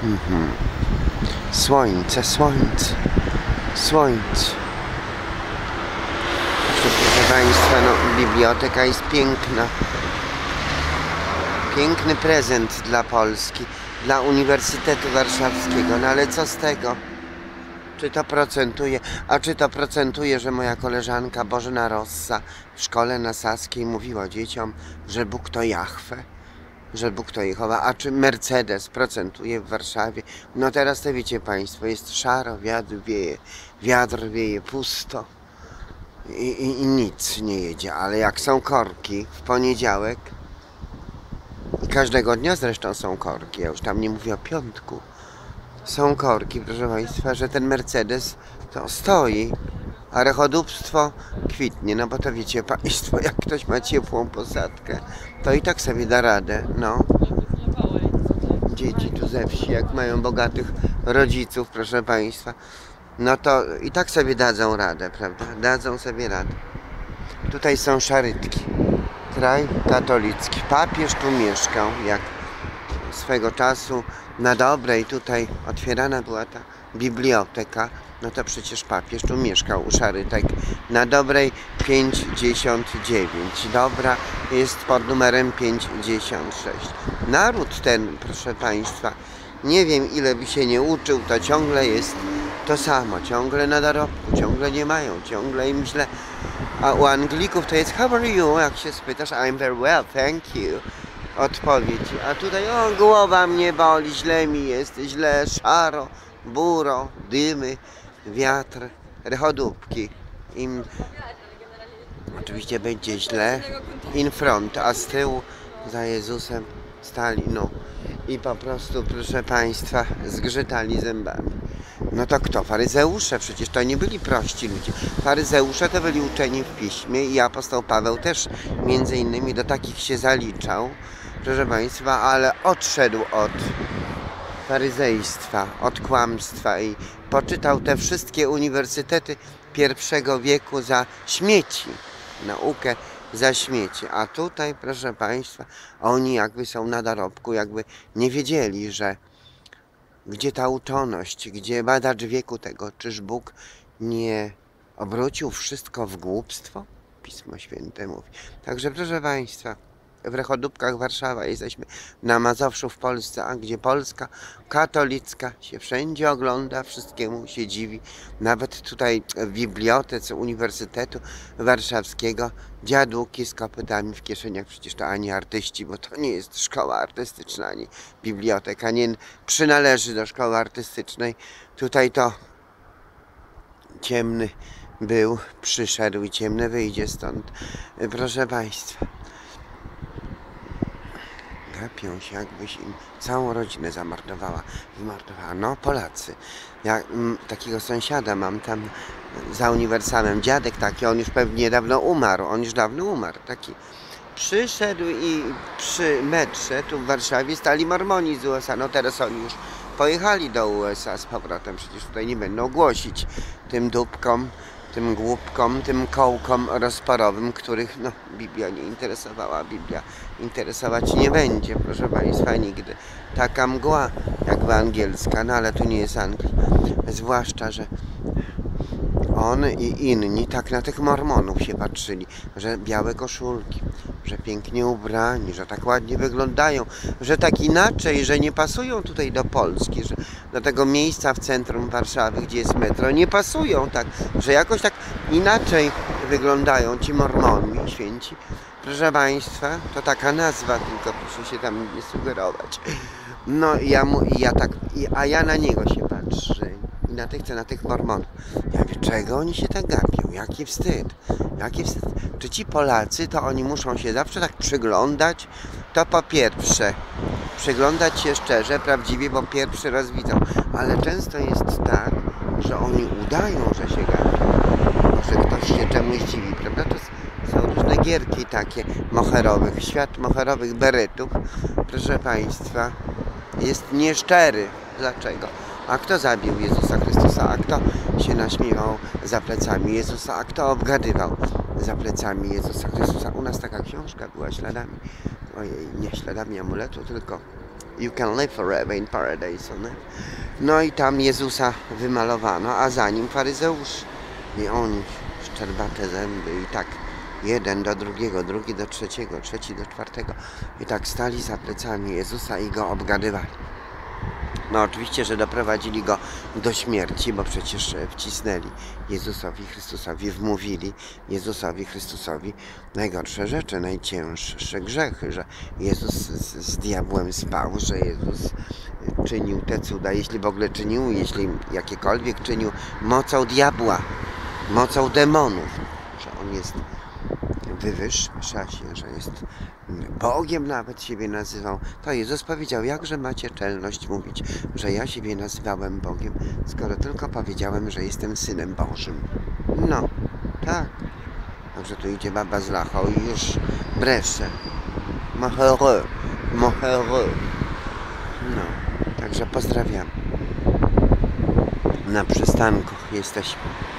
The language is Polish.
Słońce, słońce, słońce. Proszę Państwa, no, biblioteka jest piękna. Piękny prezent dla Polski, dla Uniwersytetu Warszawskiego. No ale co z tego? Czy to procentuje? A czy to procentuje, że moja koleżanka Bożena Rossa w szkole na Saskiej mówiła dzieciom, że Bóg to Jahwe, że Bóg to Jehowa? A czy Mercedes procentuje w Warszawie? No teraz to wiecie Państwo, jest szaro, wiatr wieje pusto i nic nie jedzie. Ale jak są korki w poniedziałek, i każdego dnia zresztą są korki, ja już tam nie mówię o piątku, są korki, proszę Państwa, że ten Mercedes to stoi, a rechodóbstwo kwitnie, no bo to wiecie Państwo, jak ktoś ma ciepłą posadkę, to i tak sobie da radę, no. Dzieci tu ze wsi, jak mają bogatych rodziców, proszę Państwa, no to i tak sobie dadzą radę, prawda? Dadzą sobie radę. Tutaj są szarytki. Kraj katolicki. Papież tu mieszkał, jak swego czasu na Dobrej tutaj otwierana była ta biblioteka, no to przecież papież tu mieszkał u Szarytek na Dobrej 59. Dobra jest pod numerem 56. Naród ten, proszę Państwa, nie wiem ile by się nie uczył, to ciągle jest to samo, ciągle na dorobku, ciągle nie mają, ciągle im źle. A u Anglików to jest how are you? Jak się spytasz, I'm very well, thank you. Odpowiedź. A tutaj o, głowa mnie boli, źle mi jest, źle, szaro, buro, dymy, wiatr, rechodóbki. Im oczywiście będzie źle, in front, a z tyłu za Jezusem stali, no i po prostu, proszę Państwa, zgrzytali zębami. No to kto? Faryzeusze, przecież to nie byli prości ludzie. Faryzeusze to byli uczeni w piśmie i apostoł Paweł też między innymi do takich się zaliczał, proszę Państwa, ale odszedł od faryzejstwa, od kłamstwa i poczytał te wszystkie uniwersytety I wieku za śmieci, naukę za śmieci. A tutaj, proszę Państwa, oni jakby są na dorobku, jakby nie wiedzieli, że gdzie ta uczoność, gdzie badacz wieku tego, czyż Bóg nie obrócił wszystko w głupstwo? Pismo Święte mówi. Także proszę Państwa, w Rechodóbkach Warszawa jesteśmy na Mazowszu w Polsce, a gdzie Polska katolicka się wszędzie ogląda, wszystkiemu się dziwi. Nawet tutaj w bibliotece Uniwersytetu Warszawskiego dziadłuki z kopytami w kieszeniach, przecież to ani artyści, bo to nie jest szkoła artystyczna, ani biblioteka, nie przynależy do szkoły artystycznej. Tutaj to ciemny był, przyszedł i ciemny wyjdzie stąd. Proszę Państwa, gapią się, jakbyś im całą rodzinę zamordowała. No, Polacy. Ja takiego sąsiada mam tam za uniwersalem, dziadek taki, on już pewnie dawno umarł, taki. Przyszedł i przy metrze tu w Warszawie stali mormoni z USA, no teraz oni już pojechali do USA z powrotem, przecież tutaj nie będą głosić tym dupkom, tym głupkom, tym kołkom rozporowym, których no, Biblia nie interesowała, Biblia interesować nie będzie, proszę Państwa, nigdy. Taka mgła jakby angielska, no ale tu nie jest Anglia. Zwłaszcza, że on i inni tak na tych mormonów się patrzyli, że białe koszulki, że pięknie ubrani, że tak ładnie wyglądają, że tak inaczej, że nie pasują tutaj do Polski, że do tego miejsca w centrum Warszawy, gdzie jest metro, nie pasują tak, że jakoś tak inaczej wyglądają ci mormoni święci. Proszę Państwa, to taka nazwa, tylko proszę się tam nie sugerować. No a ja na niego się patrzę. I na tych mormonów. Ja mówię, czego oni się tak gapią? Jaki wstyd. Jaki wstyd. Czy ci Polacy, to oni muszą się zawsze tak przyglądać? To po pierwsze, przyglądać się szczerze, prawdziwie, bo pierwszy raz widzą. Ale często jest tak, że oni udają, że się gapią. Może ktoś się czemuś dziwi, prawda? To są różne gierki takie moherowych. Świat moherowych beretów, proszę Państwa, jest nieszczery. Dlaczego? A kto zabił Jezusa Chrystusa? A kto się naśmiewał za plecami Jezusa? A kto obgadywał za plecami Jezusa Chrystusa? U nas taka książka była śladami, ojej, nie śladami amuletu, tylko You can live forever in paradise on earth. No i tam Jezusa wymalowano, a za nim faryzeusz. I oni, szczerbate zęby i tak jeden do drugiego, drugi do trzeciego, trzeci do czwartego. I tak stali za plecami Jezusa i go obgadywali. No oczywiście, że doprowadzili go do śmierci, bo przecież wcisnęli Jezusowi Chrystusowi, wmówili Jezusowi Chrystusowi najgorsze rzeczy, najcięższe grzechy, że Jezus z diabłem spał, że Jezus czynił te cuda, jeśli w ogóle czynił, jeśli jakiekolwiek czynił, mocą diabła, mocą demonów, że on jest wywyższa się, że jest Bogiem, nawet siebie nazywał. To Jezus powiedział, jakże macie czelność mówić, że ja siebie nazywałem Bogiem, skoro tylko powiedziałem, że jestem Synem Bożym. No, tak. Także tu idzie baba z lachą i już breszcze. Mohereux, mohereux. No, także pozdrawiam. Na przystanku jesteśmy.